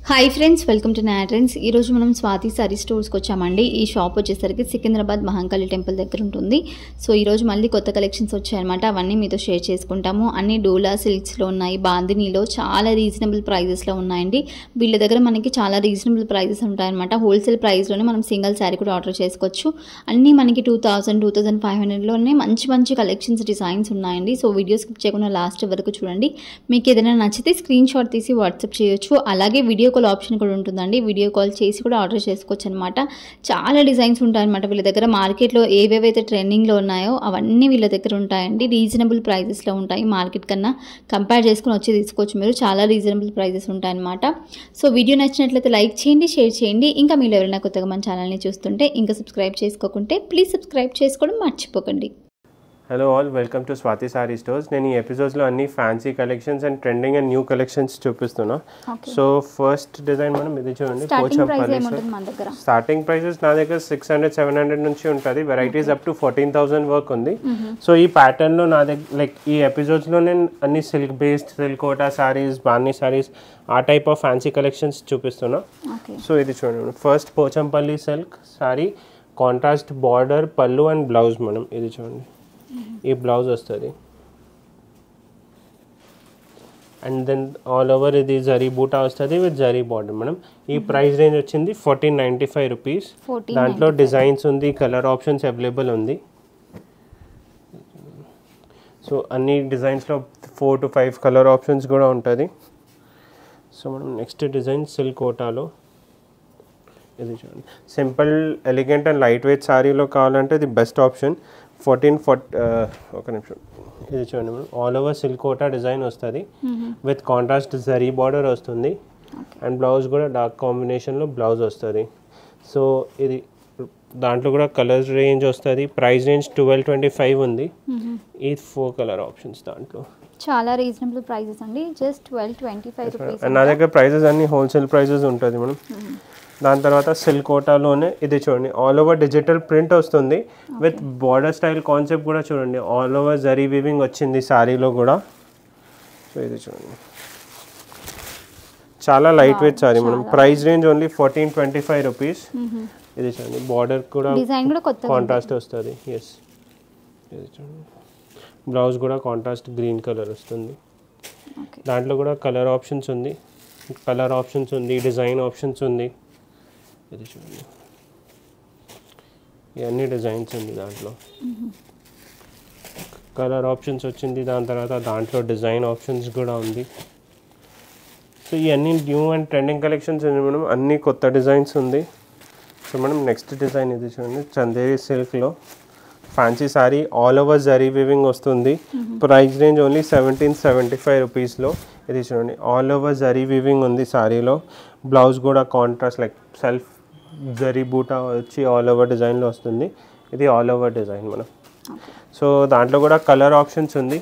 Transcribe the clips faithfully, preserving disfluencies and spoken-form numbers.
Hi friends, welcome to నా trends. ఈరోజు మనం స్వాతి సారీ స్టోర్స్కి వచ్చామండి. ఈ షాప్ వచ్చేసరికి సికింద్రాబాద్ మహంకాళి టెంపుల్ దగ్గర ఉంటుంది. సో ఈరోజు మళ్ళీ కొత్త కలెక్షన్స్ వచ్చాయన్నమాట. అవన్నీ మీతో షేర్ చేసుకుంటాము. అన్ని డోలా సిల్క్స్లో ఉన్నాయి, బాందినీలో చాలా రీజనబుల్ ప్రైజెస్లో ఉన్నాయండి. వీళ్ళ దగ్గర మనకి చాలా రీజనబుల్ ప్రైజెస్ ఉంటాయన్నమాట. హోల్సేల్ ప్రైస్లోనే మనం సింగిల్ శారీ కూడా ఆర్డర్ చేసుకోవచ్చు. అన్నీ మనకి two thousand two thousand five హండ్రెడ్లోనే మంచి మంచి కలెక్షన్స్ డిజైన్స్ ఉన్నాయండి. సో వీడియో స్కిప్ చేయకుండా లాస్ట్ వరకు చూడండి. మీకు ఏదైనా నచ్చితే స్క్రీన్ షాట్ తీసి వాట్సాప్ చేయొచ్చు. అలాగే వీడియో కాల్ ఆప్షన్ కూడా ఉంటుందండి. వీడియో కాల్ చేసి కూడా ఆర్డర్ చేసుకోవచ్చు అనమాట. చాలా డిజైన్స్ ఉంటాయన్నమాట వీళ్ళ దగ్గర. మార్కెట్లో ఏవేవైతే ట్రెండింగ్లో ఉన్నాయో అవన్నీ వీళ్ళ దగ్గర ఉంటాయండి. రీజనబుల్ ప్రైజెస్లో ఉంటాయి. మార్కెట్ కన్నా కంపేర్ చేసుకుని వచ్చి తీసుకోవచ్చు మీరు. చాలా రీజనబుల్ ప్రైజెస్ ఉంటాయన్నమాట. సో వీడియో నచ్చినట్లయితే లైక్ చేయండి, షేర్ చేయండి. ఇంకా మీరు ఎవరైనా కొత్తగా మన ఛానల్ని చూస్తుంటే ఇంకా సబ్స్క్రైబ్ చేసుకోకుంటే ప్లీజ్ సబ్స్క్రైబ్ చేసుకోవడం మర్చిపోకండి. Hello all, welcome to Swathi sorry stores. నేను ఈ ఎపిసోడ్స్లో అన్ని fancy collections and trending and new collections చూపిస్తున్నా. సో ఫస్ట్ డిజైన్ మనం ఇది చూడండి, పోచంపల్లి. స్టార్టింగ్ ప్రైసెస్ నా దగ్గర సిక్స్ హండ్రెడ్ సెవెన్ హండ్రెడ్ నుంచి ఉంటుంది. Varieties up to fourteen thousand work ఉంది. సో ఈ ప్యాటర్న్లో నా దగ్గర లైక్ ఈ ఎపిసోడ్స్లో నేను అన్ని silk based, silk Kota saris, బాందీ సారీస్, ఆ టైప్ ఆఫ్ ఫ్యాన్సీ కలెక్షన్స్ చూపిస్తున్నా. సో ఇది చూడండి, first Pochampally silk sari, contrast border, pallu and blouse. మనం ఇది చూడండి, ఈ బ్లౌజ్ వస్తుంది. అండ్ దెన్ ఆల్ ఓవర్ ఇది జరీ బూటా వస్తుంది విత్ జరీ బార్డర్. మనం ఈ ప్రైస్ రేంజ్ వచ్చింది ఫోర్టీన్ నైంటీ ఫైవ్ రూపీస్. దాంట్లో డిజైన్స్ ఉంది, కలర్ ఆప్షన్స్ అవైలబుల్ ఉంది. సో అన్ని డిజైన్స్లో four to five colour options కూడా ఉంటుంది. సో మనం నెక్స్ట్ డిజైన్ సిల్క్ కోటాలో ఇది చూడండి, simple elegant and light weight సారీలో కావాలంటే ఇది బెస్ట్ ఆప్షన్. ఫోర్టీన్ ఫోర్ ఒక నిమిషం ఇది చూడండి, మనం all over silk Kota design వస్తుంది విత్ కాంట్రాస్ట్ జరీ బార్డర్ వస్తుంది. అండ్ బ్లౌజ్ కూడా డార్క్ కాంబినేషన్లో బ్లౌజ్ వస్తుంది. సో ఇది దాంట్లో కూడా కలర్స్ రేంజ్ వస్తుంది. Price range twelve twenty five ఉంది. ఈ ఫోర్ కలర్ ఆప్షన్స్ దాంట్లో చాలా రీజనబుల్ ప్రైజెస్ అండి. Just twelve twenty five rupees. నా దగ్గర ప్రైజెస్ అన్ని హోల్సేల్ ప్రైజెస్ ఉంటుంది మనం. దాని తర్వాత సిల్క్ కోటాలోనే ఇది చూడండి, ఆల్ ఓవర్ డిజిటల్ ప్రింట్ వస్తుంది విత్ బార్డర్ స్టైల్ కాన్సెప్ట్ కూడా చూడండి. ఆల్ ఓవర్ జరీ వీవింగ్ వచ్చింది సారీలో కూడా. సో ఇది చూడండి, చాలా లైట్ వెయిట్ సారీ. మనం price range only fourteen twenty five rupees. ఇది చూడండి, బార్డర్ కూడా కాంట్రాస్ట్ వస్తుంది. ఎస్, ఇది చూడండి, బ్లౌజ్ కూడా కాంట్రాస్ట్ గ్రీన్ కలర్ వస్తుంది. దాంట్లో కూడా కలర్ ఆప్షన్స్ ఉంది, కలర్ ఆప్షన్స్ ఉంది, డిజైన్ ఆప్షన్స్ ఉంది. ఇది చూడండి, ఇవన్నీ డిజైన్స్ ఉంది దాంట్లో. కలర్ ఆప్షన్స్ వచ్చింది, దాని తర్వాత దాంట్లో డిజైన్ ఆప్షన్స్ కూడా ఉంది. సో ఇవన్నీ న్యూ అండ్ ట్రెండింగ్ కలెక్షన్స్ ఉంది మనం. అన్ని కొత్త డిజైన్స్ ఉంది. సో మనం నెక్స్ట్ డిజైన్ ఇది చూడండి, చందేరి సిల్క్లో fancy sari, all over zari weaving వస్తుంది. Price range only seventeen seventy five రూపీస్లో. ఇది చూడండి, ఆల్ ఓవర్ జరీ వీవింగ్ ఉంది సారీలో. బ్లౌజ్ కూడా కాంట్రాస్ట్ లైక్ సెల్ఫ్ జరీ బూటా వచ్చి ఆల్ ఓవర్ డిజైన్లో వస్తుంది. ఇది ఆల్ ఓవర్ డిజైన్ మనం. సో దాంట్లో కూడా కలర్ ఆప్షన్స్ ఉంది,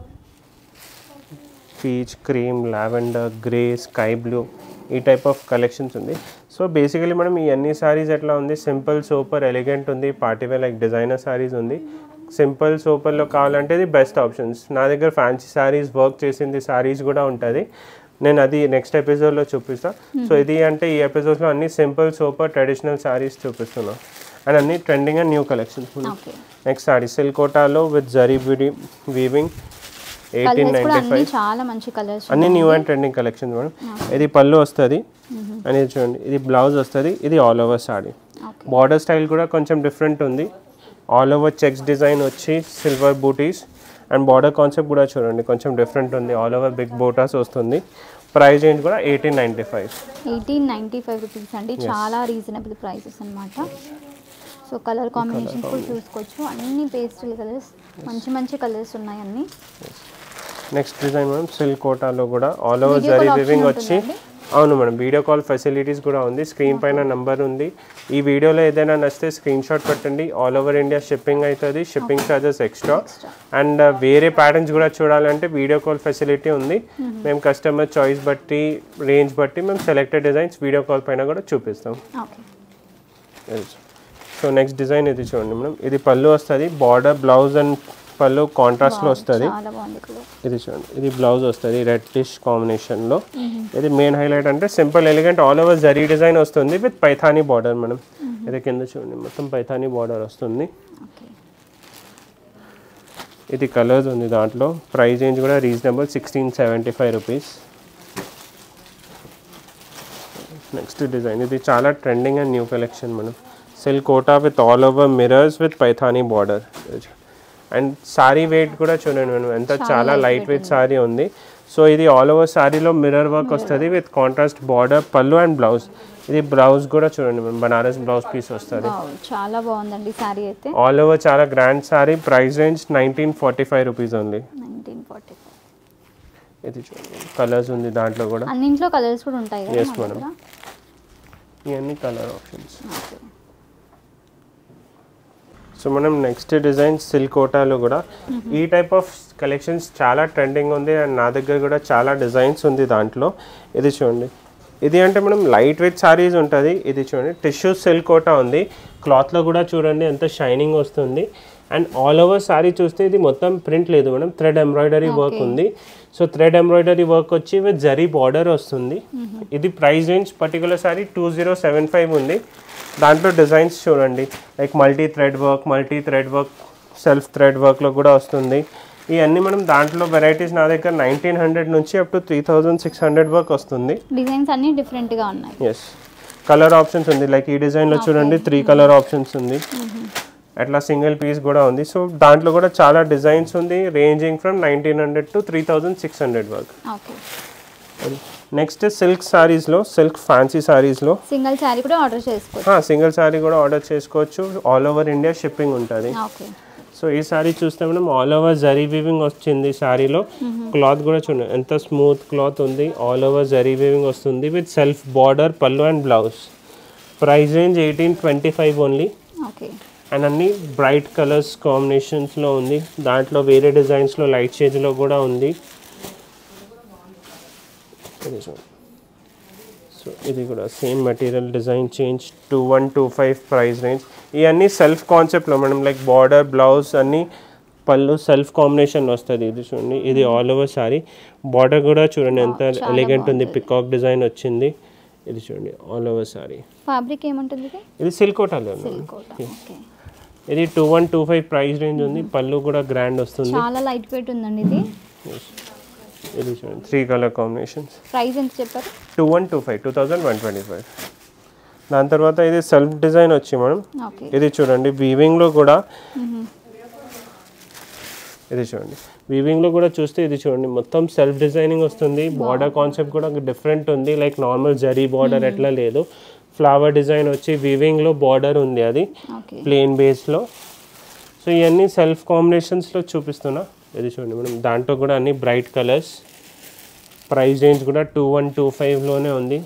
peach, cream, lavender, grey, sky blue, ఈ టైప్ ఆఫ్ కలెక్షన్స్ ఉంది. సో బేసికలీ మనం ఈ అన్ని సారీస్ ఎట్లా ఉంది, సింపుల్ సూపర్ ఎలిగెంట్ ఉంది, పార్టీవేర్ లైక్ డిజైనర్ సారీస్ ఉంది. సింపుల్ సూపర్లో కావాలంటే ఇది బెస్ట్ ఆప్షన్స్. నా దగ్గర ఫ్యాన్సీ సారీస్, వర్క్ చేసింది సారీస్ కూడా ఉంటుంది. నేను అది నెక్స్ట్ ఎపిసోడ్లో చూపిస్తాను. సో ఇది అంటే ఈ ఎపిసోడ్లో అన్ని సింపుల్ సూపర్ ట్రెడిషనల్ సారీస్ చూపిస్తున్నాను. అండ్ అన్ని trending and new collections. Next sari silk కోటాలో with zari beauty weaving, eighteen ninety five. చాలా మంచి కలర్స్, అన్ని new and trending collections madam. ఇది పళ్ళు వస్తుంది అనేది చూడండి, ఇది బ్లౌజ్ వస్తుంది. ఇది all over sari. Border style కూడా కొంచెం డిఫరెంట్ ఉంది. ఆల్ ఓవర్ చెక్స్ డిజైన్ వచ్చి సిల్వర్ బూటీస్ అండ్ బార్డర్ కాన్సెప్ట్ కూడా చూడండి కొంచెం డిఫరెంట్ ఉంది. ఆల్ ఓవర్ బిగ్ బోటాస్ వస్తుంది. ప్రైస్ రేంజ్ కూడా eighteen ninety five eighteen ninety five rupees అండి. చాలా రీజనబుల్ ప్రైసెస్ అనమాట. సో కలర్ కాంబినేషన్ కూడా చూసుకోవచ్చు. అన్ని పేస్టల్ కలర్స్, మంచి మంచి కలర్స్ ఉన్నాయి అన్ని. నెక్స్ట్ డిజైన్ మేడం సిల్క్ కోటాలో కూడా ఆల్ ఓవర్ జరీ వీవింగ్ వచ్చి. అవును మేడం, వీడియో కాల్ ఫెసిలిటీస్ కూడా ఉంది. స్క్రీన్ పైన నంబర్ ఉంది. ఈ వీడియోలో ఏదైనా నచ్చితే స్క్రీన్ షాట్ పెట్టండి. ఆల్ ఓవర్ ఇండియా షిప్పింగ్ అవుతుంది. Shipping charges extra. అండ్ వేరే ప్యాటర్న్స్ కూడా చూడాలంటే వీడియో కాల్ ఫెసిలిటీ ఉంది. మేము కస్టమర్ చాయిస్ బట్టి, రేంజ్ బట్టి మేము సెలెక్టెడ్ డిజైన్స్ వీడియో కాల్ పైన కూడా చూపిస్తాం. సో నెక్స్ట్ డిజైన్ ఇది చూడండి మేడం, ఇది పళ్ళు వస్తుంది. బార్డర్, బ్లౌజ్ అండ్ పళ్ళు కాంట్రాస్ట్లో వస్తుంది. చాలా బాగుంది కలర్. ఇది చూడండి, ఇది బ్లౌజ్ వస్తుంది రెడ్ డిష్ కాంబినేషన్లో. ఇది మెయిన్ హైలైట్ అంటే simple elegant all over zari design వస్తుంది విత్ పైథానీ బార్డర్ మేడం. ఇది కింద చూడండి మొత్తం పైథానీ బార్డర్ వస్తుంది. ఇది కలర్స్ ఉంది దాంట్లో. ప్రైస్ రేంజ్ కూడా reasonable, sixteen seventy five rupees. Next design ఇది చాలా ట్రెండింగ్ అండ్ న్యూ కలెక్షన్ మనం. Silk Kota with all over mirrors with Paithani border. And sari weight కూడా చూడండి మనం ఎంత చాలా లైట్ వెయిట్ సారీ ఉంది. సో ఇది ఆల్ ఓవర్ సారీలో మిర్రర్ వర్క్ వస్తుంది with contrast border, pallu and blouse. ఇది బ్లౌజ్ కూడా చూడండి మనం బనారస్ బ్లౌజ్ పీస్ వస్తుంది. చాలా బాగుందండి సారీ అయితే. ఆల్ ఓవర్ చాలా grand sari. Price range nineteen forty five rupees only. Nineteen forty five. ఇది చూడండి కలర్స్ ఉంది దాంట్లో కూడా. అన్నింట్లో కలర్స్ కూడా ఉంటాయి కదా? ఎస్ మేడం, ఇవన్నీ కలర్ ఆప్షన్స్. సో మనం నెక్స్ట్ డిజైన్ సిల్క్ కోటాలో కూడా ఈ టైప్ ఆఫ్ కలెక్షన్స్ చాలా ట్రెండింగ్ ఉంది. అండ్ నా దగ్గర కూడా చాలా డిజైన్స్ ఉంది దాంట్లో. ఇది చూడండి, ఇది అంటే మనం లైట్ వెయిట్ సారీస్ ఉంటుంది. ఇది చూడండి టిష్యూ సిల్క్ కోటా ఉంది. క్లాత్లో కూడా చూడండి ఎంత షైనింగ్ వస్తుంది. అండ్ ఆల్ ఓవర్ సారీ చూస్తే ఇది మొత్తం ప్రింట్ లేదు మేడం, థ్రెడ్ ఎంబ్రాయిడరీ వర్క్ ఉంది. సో థ్రెడ్ ఎంబ్రాయిడరీ వర్క్ వచ్చి విత్ జరీ బార్డర్ వస్తుంది. ఇది price range particular sari two zero seven five ఉంది. దాంట్లో డిజైన్స్ చూడండి like multi thread work, multi thread work, self thread వర్క్లో కూడా వస్తుంది. ఇవన్నీ మనం దాంట్లో వెరైటీస్ నా దగ్గర నైన్టీన్ హండ్రెడ్ నుంచి up to three thousand six hundred వరకు వస్తుంది. డిజైన్స్ అన్ని డిఫరెంట్గా ఉన్నాయి. ఎస్, కలర్ ఆప్షన్స్ ఉంది. లైక్ ఈ డిజైన్లో చూడండి త్రీ కలర్ ఆప్షన్స్ ఉంది. అట్లా సింగిల్ పీస్ కూడా ఉంది. సో దాంట్లో కూడా చాలా డిజైన్స్ ఉంది, ranging from nineteen hundred to three thousand six hundred వరకు. నెక్స్ట్ సిల్క్ సారీస్లో, సిల్క్ ఫ్యాన్సీ సారీస్లో సింగిల్ సారీ కూడా ఆర్డర్ చేసుకోవచ్చు. సింగిల్ సారీ కూడా ఆర్డర్ చేసుకోవచ్చు. ఆల్ ఓవర్ ఇండియా షిప్పింగ్ ఉంటుంది. సో ఈ సారీ చూస్తే మనం ఆల్ ఓవర్ జరీ వీవింగ్ వచ్చింది సారీలో. క్లాత్ కూడా చూడండి ఎంత స్మూత్ క్లాత్ ఉంది. ఆల్ ఓవర్ జరీ వీవింగ్ వస్తుంది with self border, pallu and blouse. Price range eighteen twenty five only. And అన్ని బ్రైట్ కలర్స్ కాంబినేషన్స్లో ఉంది. దాంట్లో వేరే డిజైన్స్లో లైట్ షేడ్లో కూడా ఉంది. సో ఇది కూడా same material, design change. Two one two five price range. ఇవన్నీ సెల్ఫ్ కాన్సెప్ట్లో మేడం, లైక్ బార్డర్, బ్లౌజ్ అన్నీ పళ్ళు సెల్ఫ్ కాంబినేషన్ వస్తుంది. ఇది చూడండి, ఇది ఆల్ ఓవర్ సారీ. బార్డర్ కూడా చూడండి ఎంత ఎలిగెంట్ ఉంది, పికాక్ డిజైన్ వచ్చింది. ఇది చూడండి ఆల్ ఓవర్ సారీ. ఫ్యాబ్రిక్ ఏముంటుంది? ఇది సిల్క్ కోటాలో. ఇది two one two five price range ఉంది. పళ్ళు కూడా గ్రాండ్ వస్తుంది. చాలా లైట్ వెయిట్ ఉందండి ఇది. ఇది చూడండి త్రీ కలర్ కాంబినేషన్స్. ప్రైస్ ఎంత చెప్పారు? Two one two five two thousand one twenty five. దాని తర్వాత ఇది సెల్ఫ్ డిజైన్ వచ్చి మేడం. ఇది చూడండి వీవింగ్లో కూడా. ఇది చూడండి వీవింగ్లో కూడా చూస్తే ఇది చూడండి మొత్తం సెల్ఫ్ డిజైనింగ్ వస్తుంది. బార్డర్ కాన్సెప్ట్ కూడా డిఫరెంట్ ఉంది. లైక్ నార్మల్ జరీ బార్డర్ ఎట్లా లేదు, ఫ్లవర్ డిజైన్ వచ్చి వీవింగ్లో బార్డర్ ఉంది. అది ప్లెయిన్ బేస్లో. సో ఇవన్నీ సెల్ఫ్ కాంబినేషన్స్లో చూపిస్తున్నా. ఇది చూడండి మేడం, దాంట్లో కూడా అన్ని బ్రైట్ కలర్స్. ప్రైస్ రేంజ్ కూడా టూ వన్ టూ ఫైవ్లోనే ఉంది.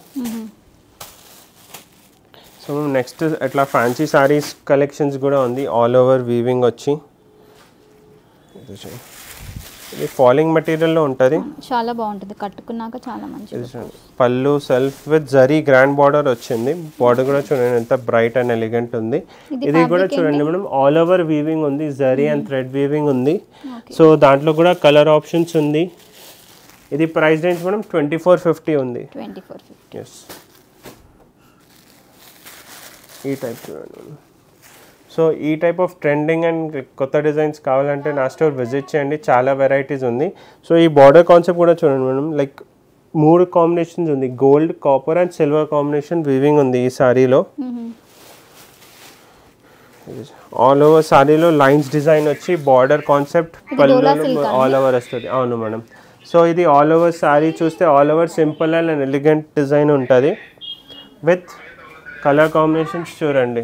సో నెక్స్ట్ అట్లా ఫ్యాన్సీ సారీస్ కలెక్షన్స్ కూడా ఉంది. ఆల్ ఓవర్ వీవింగ్ వచ్చి ఇది చూడండి, ఇది ఫాలింగ్ మెటీరియల్లో ఉంటుంది. చాలా బాగుంటుంది, కట్టుకున్నాక చాలా మంచిది. పళ్ళు self with zari grand border వచ్చింది. బార్డర్ కూడా చూడండి ఎంత బ్రైట్ అండ్ ఎలిగెంట్ ఉంది. ఇది కూడా చూడండి మేడం ఆల్ ఓవర్ వీవింగ్ ఉంది, జరీ అండ్ థ్రెడ్ వీవింగ్ ఉంది. సో దాంట్లో కూడా కలర్ ఆప్షన్స్ ఉంది. ఇది price range madam twenty four fifty ఉంది. ఎస్, ఈ టైప్ చూడండి. సో ఈ టైప్ ఆఫ్ ట్రెండింగ్ అండ్ కొత్త డిజైన్స్ కావాలంటే నా స్టోర్ విజిట్ చేయండి, చాలా వెరైటీస్ ఉంది. సో ఈ బార్డర్ కాన్సెప్ట్ కూడా చూడండి మేడం, లైక్ మూడు కాంబినేషన్స్ ఉంది. Gold, copper and silver combination weaving ఉంది ఈ సారీలో. ఆల్ ఓవర్ సారీలో లైన్స్ డిజైన్ వచ్చి బార్డర్ కాన్సెప్ట్ పళ్ళు ఆల్ ఓవర్ వస్తుంది. అవును మేడం. సో ఇది ఆల్ ఓవర్ సారీ చూస్తే all over simple and elegant design ఉంటుంది విత్ కలర్ కాంబినేషన్స్ చూడండి.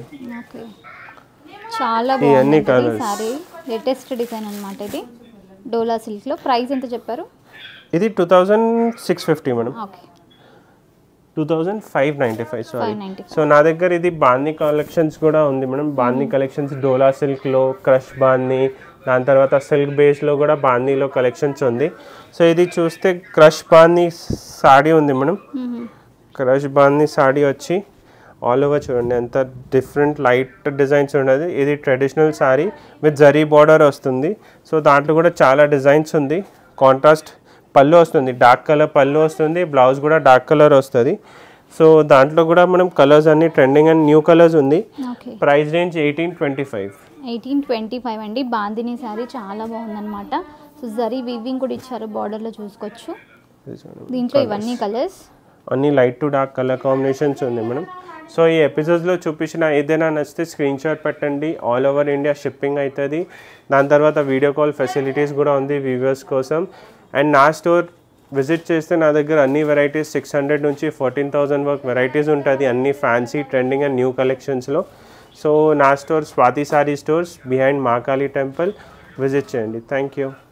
చాలా బాగుంది సారీ, లేటెస్ట్ డిజైన్ అన్నమాట. ఇది డోలా సిల్క్ లో. ప్రైస్ ఎంత చెప్పారు? ఇది two thousand six fifty madam. Two thousand five ninety five sorry. So నా దగ్గర ఇది బాందీ కలెక్షన్స్ కూడా ఉంది మేడం. బాందీ కలెక్షన్స్ డోలా సిల్క్లో, క్రష్ బాందీ, దాని తర్వాత సిల్క్ బేస్లో కూడా బాందీలో కలెక్షన్స్ ఉంది. సో ఇది చూస్తే క్రష్ బాందీ సాడీ ఉంది మేడం. క్రష్ బాందీ సాడీ వచ్చి ఆల్ ఓవర్ చూడండి ఎంత డిఫరెంట్ లైట్ డిజైన్స్ ఉన్నది. ఇది traditional sari with zari border వస్తుంది. సో దాంట్లో కూడా చాలా డిజైన్స్ ఉంది. కాంట్రాస్ట్ పళ్ళు వస్తుంది, డార్క్ కలర్ పళ్ళు వస్తుంది, బ్లౌజ్ కూడా డార్క్ కలర్ వస్తుంది. సో దాంట్లో కూడా మనం కలర్స్ అన్ని ట్రెండింగ్ అండ్ న్యూ కలర్స్ ఉంది. Price range eighteen twenty five eighteen twenty five అండి. బాందిని శారీ చాలా బాగుందన్నమాట. సో జరీ వీవింగ్ కూడా ఇచ్చారు, బార్డర్లో చూసుకోవచ్చు. దీంట్లో ఇవన్నీ కలర్స్ అన్ని light to dark colour combinations ఉంది మేడం. సో ఈ ఎపిసోడ్స్లో చూపించిన ఏదైనా నచ్చితే స్క్రీన్ షాట్ పెట్టండి. ఆల్ ఓవర్ ఇండియా షిప్పింగ్ అవుతుంది. దాని తర్వాత వీడియో కాల్ ఫెసిలిటీస్ కూడా ఉంది వ్యూవర్స్ కోసం. అండ్ నా స్టోర్ విజిట్ చేస్తే నా దగ్గర అన్ని వెరైటీస్ సిక్స్ హండ్రెడ్ నుంచి ఫోర్టీన్ థౌజండ్ వరకు వెరైటీస్ ఉంటుంది, అన్ని ఫ్యాన్సీ ట్రెండింగ్ అండ్ న్యూ కలెక్షన్స్లో. సో నా store Swathi sorry stores behind Mahakali temple visit చేయండి. Thank you.